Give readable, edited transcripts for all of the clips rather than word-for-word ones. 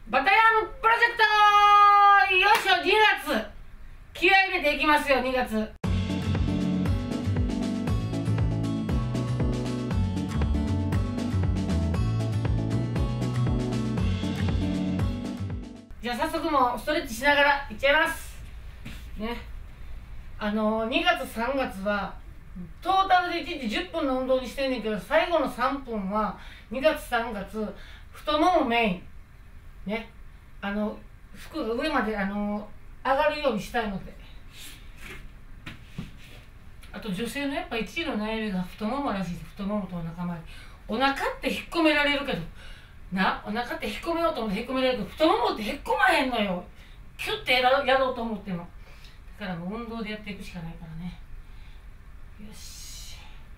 バタヤンプロジェクトよいしょ、2月気合い入れていきますよ、2月。じゃあ早速もうストレッチしながらいっちゃいますね。2月3月はトータルで1日10分の運動にしてんねんけど、最後の3分は2月3月太ももメインね。服が上まで上がるようにしたいので。あと女性のやっぱ1位の悩みが太ももらしいです。太ももとお腹周り。お腹って引っ込められるけどお腹って引っ込めようと思って引っ込められるけど、太ももって引っ込まへんのよ。キュッてやろうと思っても。だからもう運動でやっていくしかないからね。よし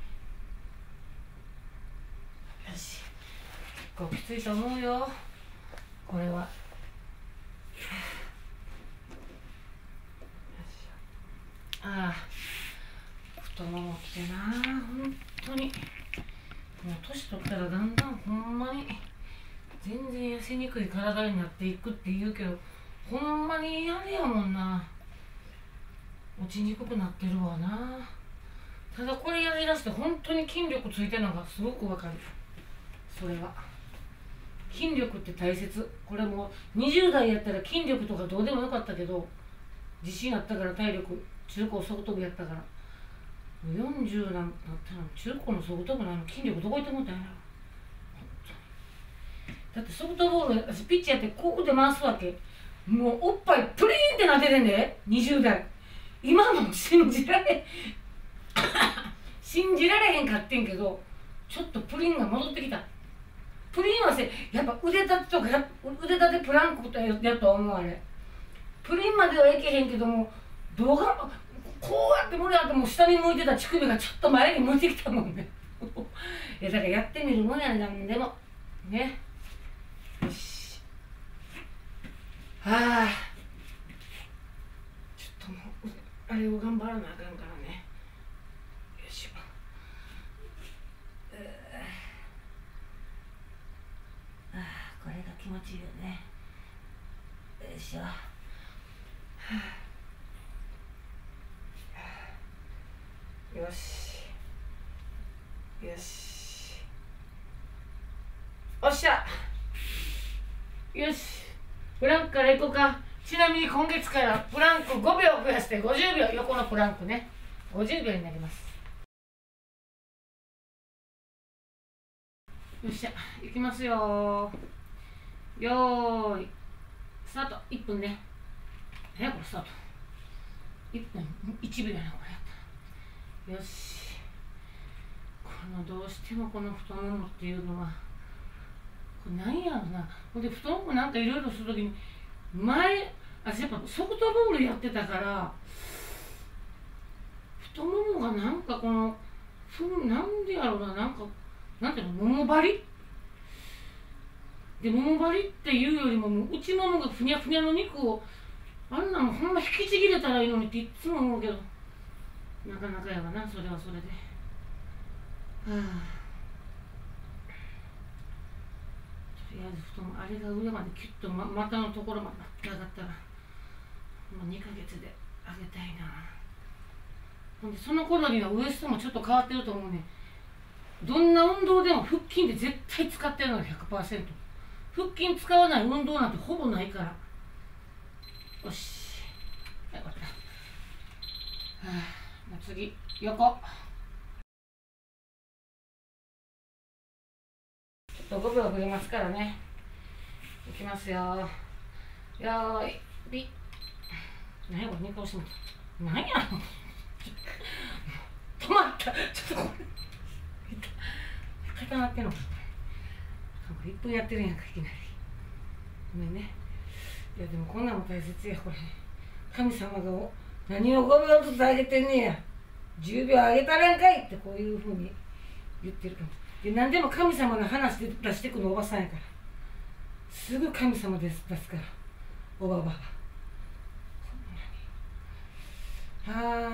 よし、結構きついと思うよこれは。ああ、太ももきてな、本当に。もう年取ったらだんだんほんまに全然痩せにくい体になっていくって言うけど、ほんまにあれやもんな、落ちにくくなってるわな。ただこれやりだして本当に筋力ついてるのがすごくわかる。それは筋力って大切。これも20代やったら筋力とかどうでもよかったけど、自信あったから体力、中高ソフト部やったから。40なんだったら中高のソフト部の筋力どこ行ってもったんやろ。だってソフトボール私ピッチャーやってこうで回すわけ。もうおっぱいプリーンってなっててんで、20代。今の信じられ信じられへんかってんけど、ちょっとプリンが戻ってきた。プリンはやっぱ腕立てとか腕立てプランクとやと思う。あれプリンまではいけへんけども、動画こうやって無理やってもう下に向いてた乳首がちょっと前に向いてきたもんねいやだからやってみるもんやね、なんでもね。よし、はあ、ちょっともうあれを頑張らなあかんからね。よいしょ、これが気持ちいいよね。よいしょ、よしよし、おっしゃ、よし、プランクからいこうか。ちなみに今月からプランク5秒増やして50秒、横のプランクね、50秒になります。よっしゃ、いきますよ。よーいスタート。1分ね。これスタート1分1秒やなこれ。よし、どうしてもこの太ももっていうのはこれ何やろな。ほんで太ももなんかいろいろするときに私やっぱソフトボールやってたから、太ももがなんかなんでやろうな、なんていうの、もも張りで、もも張りっていうよりも内ももがふにゃふにゃの肉をあんなのほんま引きちぎれたらいいのにっていつも思うけど、なかなかやわな、それはそれで。はあ、とりあえず太ももあれが上までキュッと股のところまで上がったらもう2ヶ月で上げたいな。ほんでその頃にはウエストもちょっと変わってると思うね。どんな運動でも腹筋で絶対使ってるのが 100%。 腹筋使わない運動なんてほぼないから。よし、よかった。はあ、次横。ちょっと5秒振りますからね。いきますよ。よーいピッ。何やこれ、2個押しても何や止まった。ちょっとこれ固まってんのか。これ1分やってるやんか、いきなり。ごめんね。いやでもこんなの大切やこれ。神様が何を5秒ずつ上げてんねや、10秒上げたらんかいってこういうふうに言ってるかも。で何でも神様の話で出してくのおばさんやから、すぐ神様出すからおばばは。あ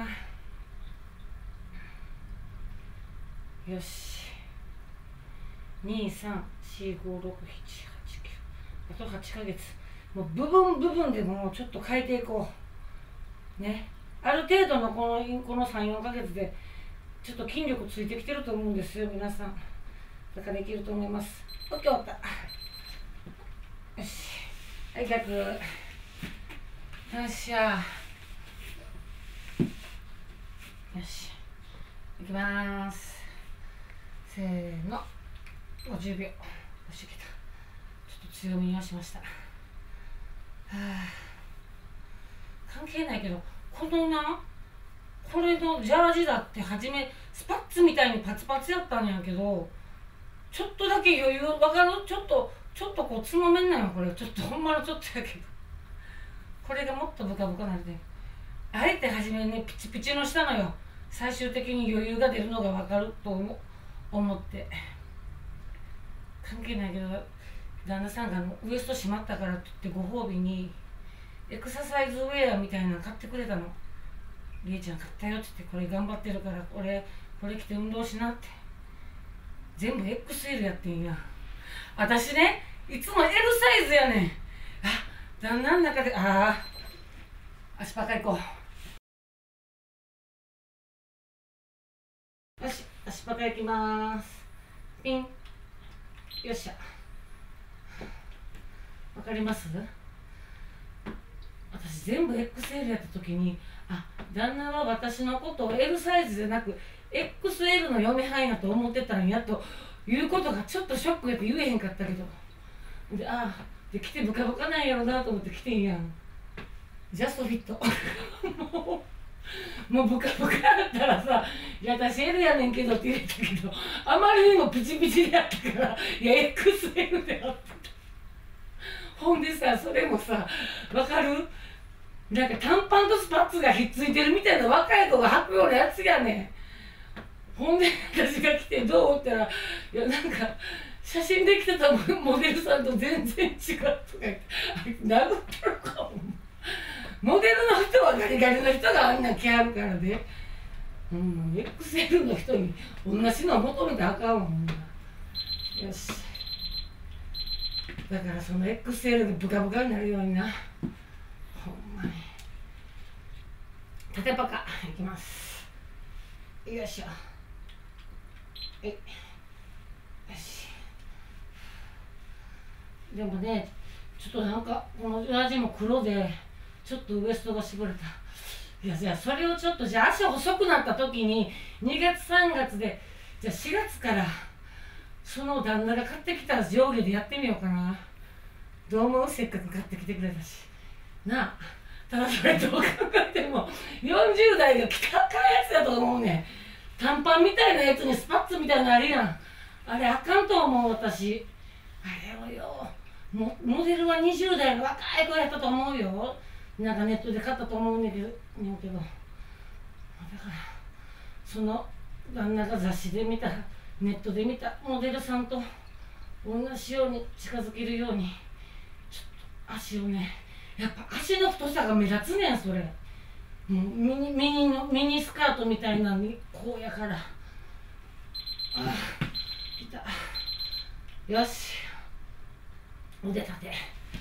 よし、2、3、4、5、6、7、8、9、 あと8ヶ月。もう部分部分でもうちょっと変えていこうね。ある程度のこの3、4ヶ月でちょっと筋力ついてきてると思うんですよ、皆さん。だからできると思います。オッケー、終わった。よし、はい、逆。よっしゃ。よし、いきまーす。せーの、50秒。よし、いけた。ちょっと強めに押しました。はあ、関係ないけど、これのジャージだって初めスパッツみたいにパツパツやったんやけど、ちょっとだけ余裕わかる？ちょっとこうつまめんないよ、これ。ちょっとほんまのちょっとやけど。これがもっとブカブカなるで。あえて初めね、ピチピチのしたのよ。最終的に余裕が出るのがわかると思って。関係ないけど、旦那さんがウエスト締まったからって言ってご褒美にエクササイズウェアみたいなの買ってくれたの。りえちゃん買ったよって言って、これ頑張ってるからこれ着て運動しなって。全部 XL やってんや。私ね、いつも L サイズやねん。あ、旦那の中で、足パカ行こう。よし、足パカ行きまーす。ピン。よっしゃ。わかります？私全部 XL やった時に、旦那は私のことを L サイズじゃなく XL の嫁はんやと思ってたんやということがちょっとショックやって言えへんかったけど、で来てブカブカなんやろなと思って来てんやん。ジャストフィットもうブカブカだったらさ「いや私 L やねんけど」って言ったけど、あまりにもピチピチでやったから「いや XL でやってた」。ほんでさ、それもさ、わかる？なんか短パンとスパッツがひっついてるみたいな若い子が履くようなやつやねん。ほんで私が来て「どう？」って言ったら「いやなんか写真で来てたモデルさんと全然違う」とか言って、あいつ殴ってるかも。モデルの人はガリガリの人があんなん着はるからで、XL の人に同じの求めたらあかんわ、ほんま。よし、だからその XL でブカブカになるようにな。ほんまに縦パカいきます。よいしょ。よし。でもね、ちょっとなんかこの裏地も黒でちょっとウエストが絞れた。いや、じゃあそれをちょっと、じゃあ足細くなった時に2月3月で、じゃあ4月からその旦那が買ってきた上下でやってみようかな。どう思う？せっかく買ってきてくれたしなあ。ただそれどう考えても40代が着たあかんやつだと思うねん。短パンみたいなやつにスパッツみたいなのあるやん。あれあかんと思う、私。あれをよ、モデルは20代の若い子やったと思うよ。なんかネットで買ったと思うんだけど、だからその旦那が雑誌で見た、ネットで見たモデルさんと同じように近づけるように、ちょっと足をね、やっぱ足の太さが目立つねん、それ。もうミニスカートみたいなのにこうやから。いた。よし、腕立て。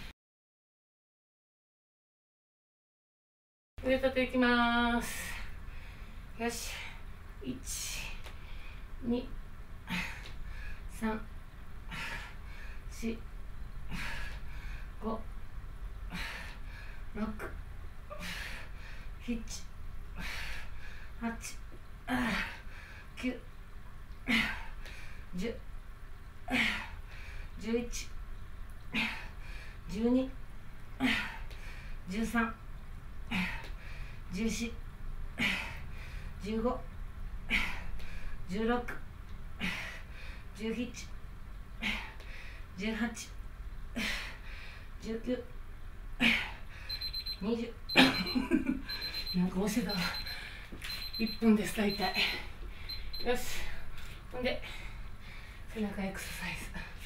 腕立ていきまーす。よし、1、2、3、4、5、6、7、8、9、10、11、12、13、14、15、16、17、18、19、20なんか押せたわ。1分です、大体。よし、ほんで背中エクササイ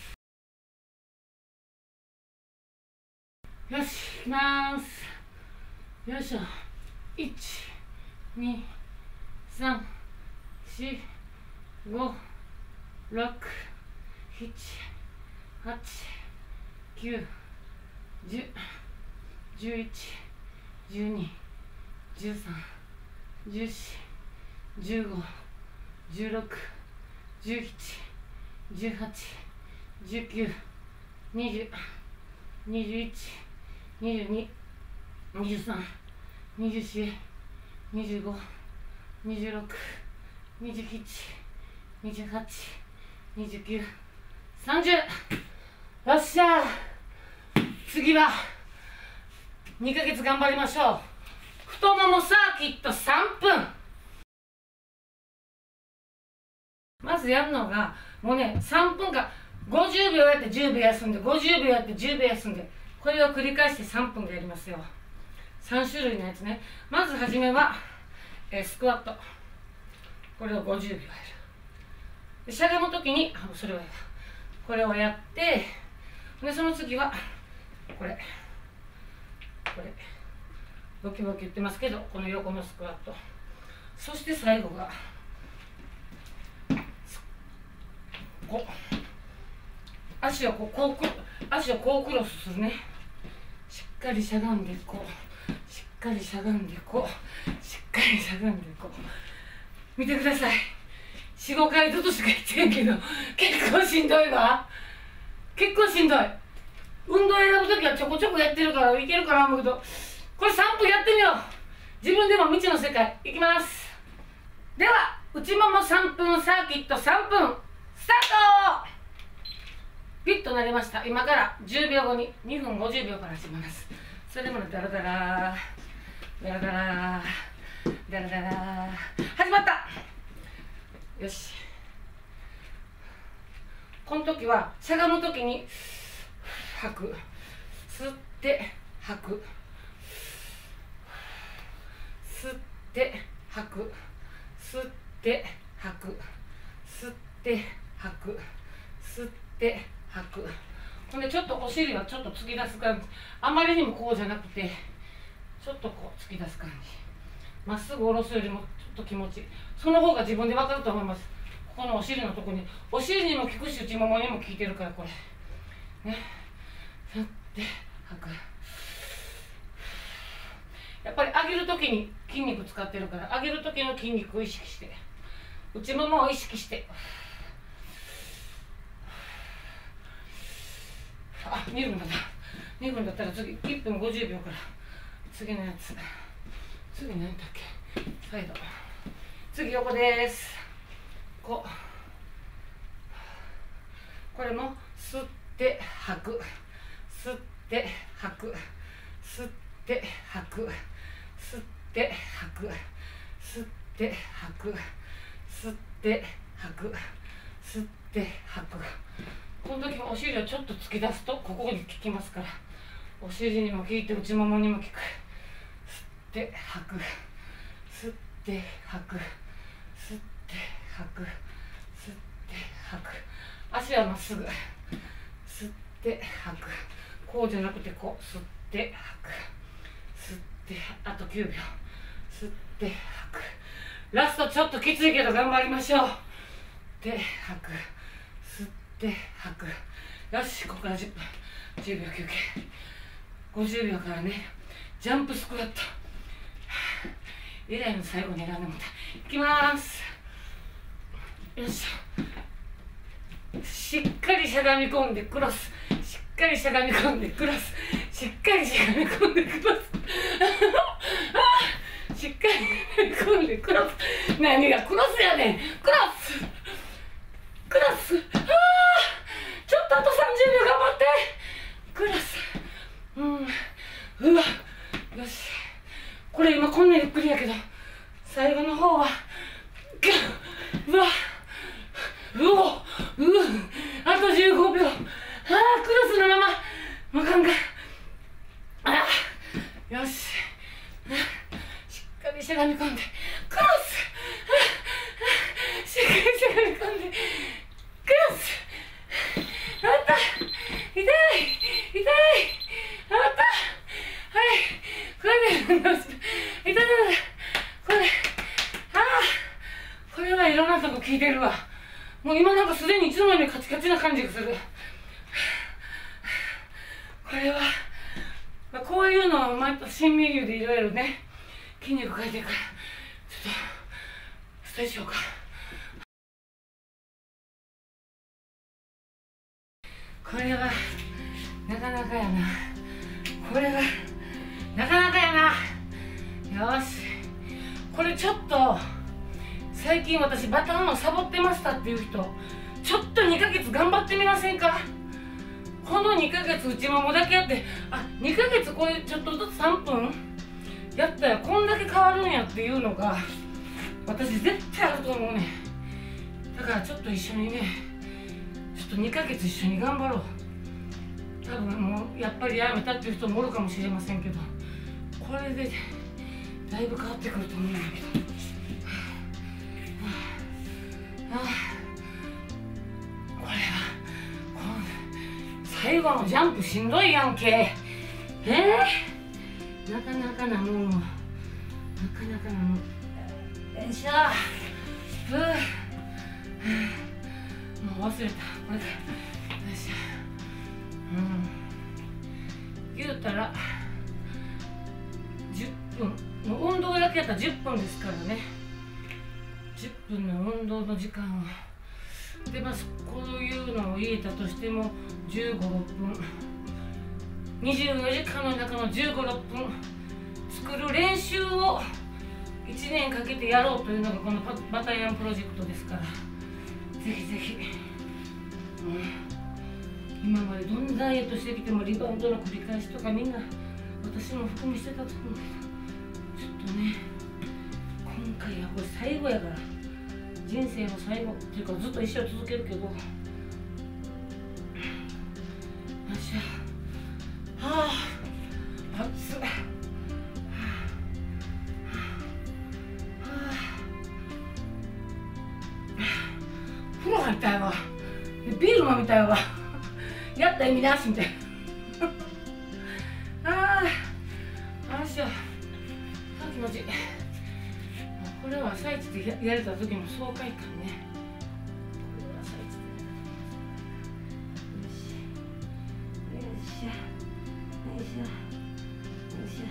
ズ。よし、いきまーす。よいしょ。1、2、3、4、5、6、7、8、9、 10、11、12、13、14、15、16、17、18、19、20、21、22、23、24、25、26、27、28、29、30。よっしゃー。次は2ヶ月頑張りましょう。太ももサーキット3分。まずやるのがもうね、3分間50秒やって10秒休んで、50秒やって10秒休んで、これを繰り返して3分でやりますよ。3種類のやつね。まずはじめは、スクワット、これを50秒やる。でしゃがむときにそれはこれをやって、でその次はこれボキボキ言ってますけど、この横のスクワット、そして最後がこう足をこうクロスするね。しっかりしゃがんでこう、しっかりしゃがんでこう、しっかりしゃがんでこう。見てください。4、5回ずつしか言ってんけど、結構しんどいわ。結構しんどい。運動選ぶときはちょこちょこやってるからいけるかな思うけど、これ3分やってみよう。自分でも未知の世界いきます。では内もも3分サーキット3分スタート。ピッとなりました。今から10秒後に2分50秒から始めます。それでもダラダラダラダラダラダラ始まった。よし。この時はしゃがむ時に吐く、吸って吐く、吸って吐く、吸って吐く、吸って吐く、吸って吐く。ほんでちょっとお尻はちょっと突き出す感じ。あまりにもこうじゃなくて、ちょっとこう突き出す感じ。まっすぐ下ろすよりもちょっと気持ちいい。その方が自分で分かると思います。ここのお尻のとこに、お尻にも効くし内ももにも効いてるから、これね。吸って吐く。やっぱり上げるときに筋肉使ってるから、上げるときの筋肉を意識して、内ももを意識して、あ、2分だった。2分だったら次1分50秒から次のやつ。次何だっけ。サイド。次横です。これも吸って吐く、吸って吐く、吸って吐く、吸って吐く、吸って吐く、吸って吐く、吸って吐く。この時もお尻をちょっと突き出すとここに効きますから、お尻にも効いて内ももにも効く。吸って吐く、吸って吐く、吸って吐く、吸って吐く。足はまっすぐ、吸って吐く。こうじゃなくてこう、吸って吐く、吸ってあと9秒、吸って吐く。ラストちょっときついけど頑張りましょう。で吐く、吸って吐く。よし、ここから10分、10秒休憩。50秒からね、ジャンプスクワット。えらいの最後に選んでもらった。いきます。よいしょ。しっかりしゃがみ込んでクロス、しっかりしゃがみ込んでクロス、しっかりしゃがみ込んでクロスしっかり込んでクロス。何がクロスやねん。クロスクロス。ちょっとあと30秒頑張ってクロス。うわ、よし。これ今こんなゆっくりやけど、最後の方はうわ、あと15秒。クロスのままもうかんか。よし、しっかりしゃがみ込んでクロス。しっかりしゃがみ込んでクロス。あった、痛いあった。はい、これで痛いこれ。これはいろんなとこ効いてるわ。もう今なんかすでにいつもよりカチカチな感じがする。これははまた新メニューでいろいろね、筋肉変えてるから、ちょっとストレッチしようか。これはなかなかやな。これはなかなかやな。よし、これちょっと最近私バターのサボってましたっていう人、ちょっと2ヶ月頑張ってみませんか。この2ヶ月内ももだけやって、2ヶ月これちょっとずつ3分やったらこんだけ変わるんやっていうのが私絶対あると思うね。だからちょっと一緒にね、ちょっと2ヶ月一緒に頑張ろう。多分もうやっぱりやめたっていう人もおるかもしれませんけど、これでだいぶ変わってくると思うんだけど。これは最後のジャンプしんどいやんけ。なかなかなもん、なかなかなもん。よいしょ。もう忘れた。これでよいしょ。言うたら10分もう運動だけやったら10分ですからね。10分の運動の時間をで、こういうのを入れたとしても15、6分、24時間の中の15、6分作る練習を1年かけてやろうというのがこのバタヤンプロジェクトですから、ぜひぜひ、今までどんなダイエットしてきてもリバウンドの繰り返しとかみんな私も含みしてたと思うけど、ちょっとね、今回はこれ最後やから、人生の最後っていうかずっと一生続けるけど、よっしゃ、熱っ、風呂入りたいわ、ビール飲みたいわ、やった意味なしみたいな。よっしゃ、気持ちいい。これは朝一でやれた時の爽快感ね。これは朝一で。よいしょ、よいしょ、よいし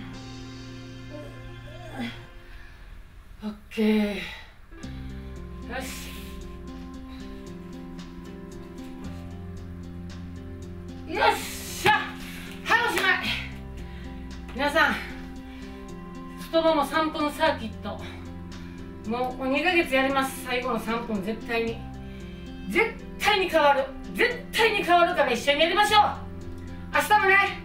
ょ。オッケー。よし。よっしゃ。はい、おしまい。皆さん、太もも3分サーキット。もう2ヶ月やります。最後の3分絶対に変わる、絶対に変わるから一緒にやりましょう。明日もね。